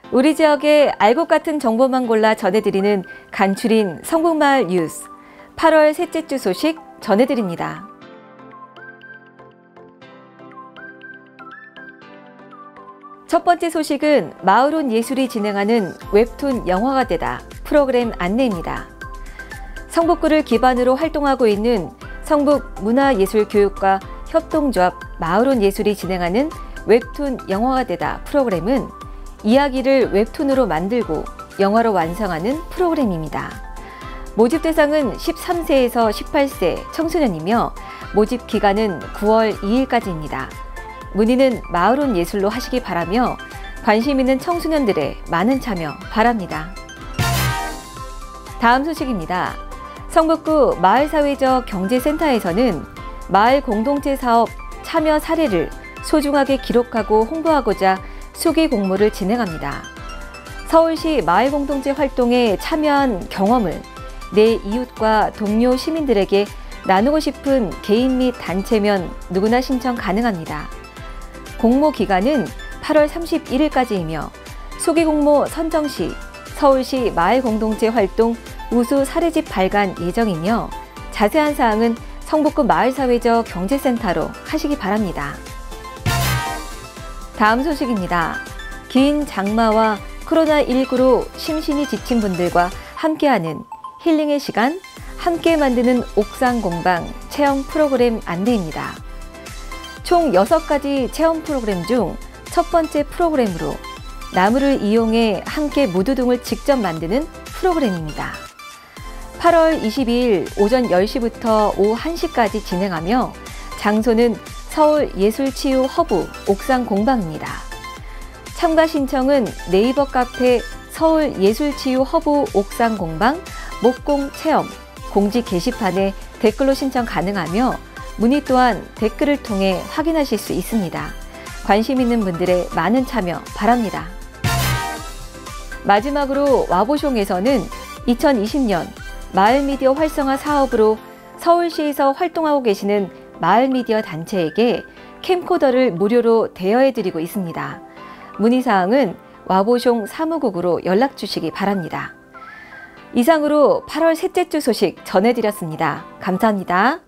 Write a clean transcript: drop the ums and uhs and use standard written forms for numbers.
우리 지역의 알 것 같은 정보만 골라 전해드리는 간추린 성북마을 뉴스 8월 셋째 주 소식 전해드립니다. 첫 번째 소식은 마을온 예술이 진행하는 웹툰 영화가 되다 프로그램 안내입니다. 성북구를 기반으로 활동하고 있는 성북문화예술교육과 협동조합 마을온 예술이 진행하는 웹툰 영화가 되다 프로그램은 이야기를 웹툰으로 만들고 영화로 완성하는 프로그램입니다. 모집 대상은 13세에서 18세 청소년이며 모집 기간은 9월 2일까지입니다. 문의는 마을온 예술로 하시기 바라며 관심 있는 청소년들의 많은 참여 바랍니다. 다음 소식입니다. 성북구 마을사회적 경제센터에서는 마을 공동체 사업 참여 사례를 소중하게 기록하고 홍보하고자 수기 공모를 진행합니다. 서울시 마을공동체 활동에 참여한 경험을 내 이웃과 동료 시민들에게 나누고 싶은 개인 및 단체면 누구나 신청 가능합니다. 공모 기간은 8월 31일까지이며 수기 공모 선정 시 서울시 마을공동체 활동 우수 사례집 발간 예정이며 자세한 사항은 성북구 마을사회적 경제센터로 하시기 바랍니다. 다음 소식입니다. 긴 장마와 코로나19로 심신이 지친 분들과 함께하는 힐링의 시간, 함께 만드는 옥상 공방 체험 프로그램 안내입니다. 총 6가지 체험 프로그램 중 첫 번째 프로그램으로 나무를 이용해 함께 무드등을 직접 만드는 프로그램입니다. 8월 22일 오전 10시부터 오후 1시까지 진행하며 장소는 서울 예술치유 허브 옥상 공방입니다. 참가 신청은 네이버 카페 서울 예술치유 허브 옥상 공방 목공 체험 공지 게시판에 댓글로 신청 가능하며 문의 또한 댓글을 통해 확인하실 수 있습니다. 관심 있는 분들의 많은 참여 바랍니다. 마지막으로 와보숑에서는 2020년 마을미디어 활성화 사업으로 서울시에서 활동하고 계시는 마을미디어 단체에게 캠코더를 무료로 대여해드리고 있습니다. 문의사항은 와보숑 사무국으로 연락주시기 바랍니다. 이상으로 8월 셋째 주 소식 전해드렸습니다. 감사합니다.